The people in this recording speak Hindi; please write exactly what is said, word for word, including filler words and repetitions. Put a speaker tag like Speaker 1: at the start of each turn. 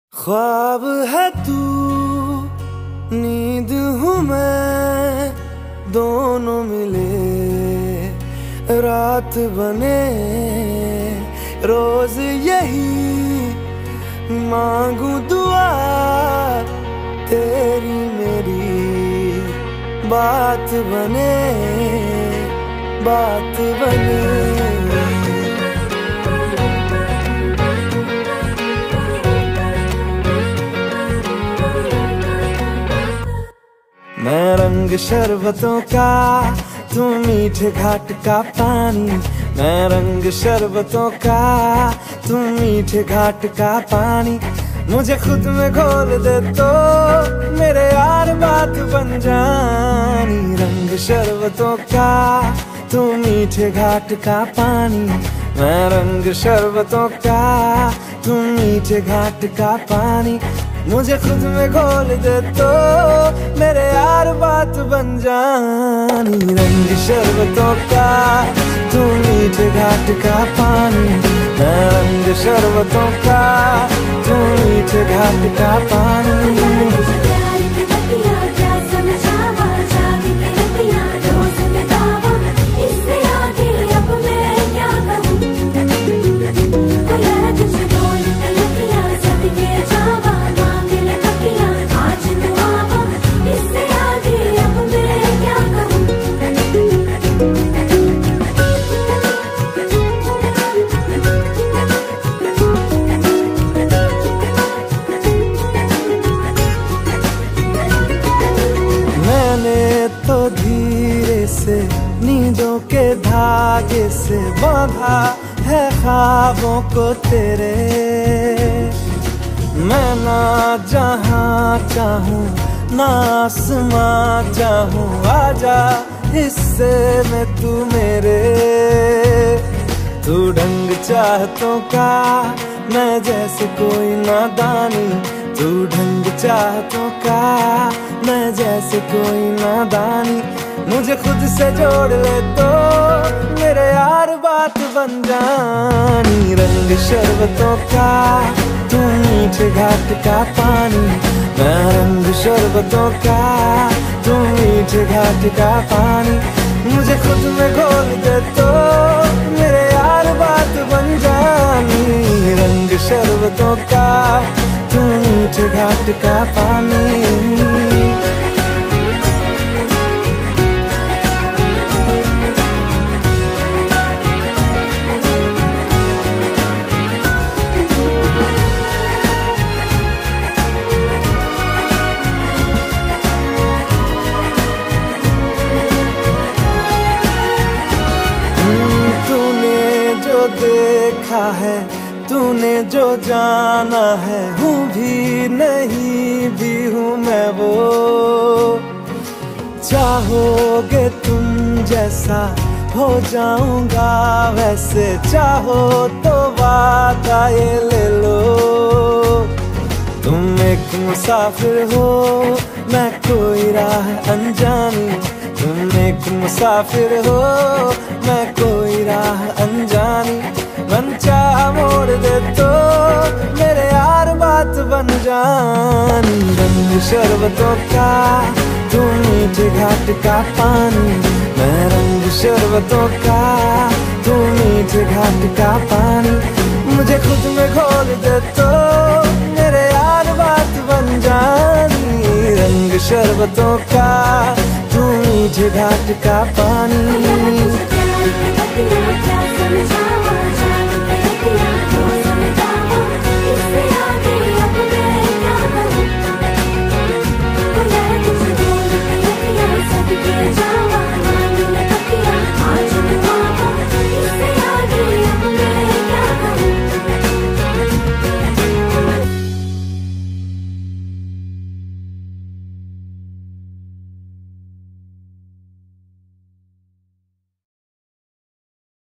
Speaker 1: ख्वाब है तू, नींद हूँ मैं, दोनों मिले रात बने। रोज यही मांगू दुआ, तेरी मेरी बात बने, बात बने। मैं रंग शरबतों का, तू मीठे घाट का पानी। मैं रंग शरबतों का, तू मीठे घाट का पानी। मुझे खुद में घोल दे तो मेरे यार बात बन जानी। रंग शरबतों का, तू मीठे घाट का पानी। मैं रंग शरबतों का, तू मीठे घाट का पानी। मुझे खुद में घोल दे तो मेरे यार बात बन जानी। रंग शरबतों का, तू मीठे घाट का पानी। मैं रंग शरबतों का, तू मीठे घाट का पानी। तो धीरे से नींदों के धागे से बांधा है ख्वाबों को तेरे। मैं ना जहाँ चाहूँ ना आसमां चाहूँ, आजा हिस्से में तू मेरे। तू ढंग चाहतों का, मैं जैसे कोई नादानी। तू ढंग चाहतों का, मैं जैसे कोई नादानी। मुझे खुद से जोड़ ले तो मेरे यार बात बन जानी। रंग शरबतों का, तू मीठे घाट का पानी। मैं रंग शरबतों का, तू मीठे घाट का पानी। मुझे खुद में घोल दे तो मेरे यार बात बन जानी। रंग शरबतों का, तू मीठे घाट का पानी। देखा है तूने जो जाना है, हूँ भी नहीं भी हूँ मैं वो। चाहोगे तुम जैसा हो जाऊंगा वैसे, चाहो तो वादा ये ले लो। तुम एक मुसाफिर हो, मैं कोई राह अनजानी। तुम एक मुसाफिर हो, मैं कोई राह अनजानी। मन चाह मोड़ दे तो मेरे यार बात बन जानी। रंग शरबतों का, तू मीठे घाट का पानी। मैं रंग शरबतों का, तू मीठे घाट का पानी। मुझे खुद में घोल दे तो मेरे यार बात बन जानी। रंग शरबतों का, तू मीठे घाट का पानी।